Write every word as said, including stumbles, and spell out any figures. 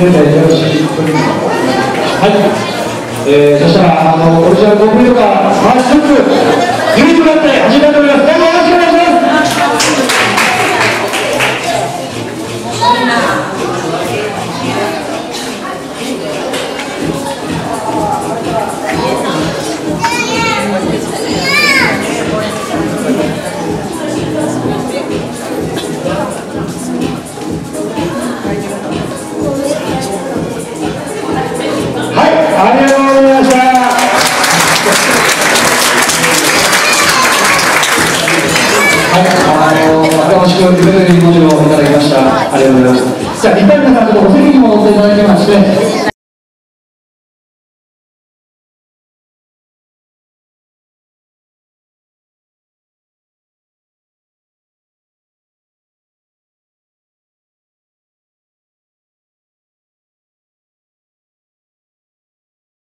現在よろしくお願いします。はい、えー、そしたらあのオリジナルコンプリートが回しつつユニークになって始めたいと思います。どうもよろしくお願いします。ありがとうございました。はい、あの楽しく夢のように文字をいただきました。ありがとうございます。じゃあ、一般の皆さん、ちょっとお席に戻っていただきまして。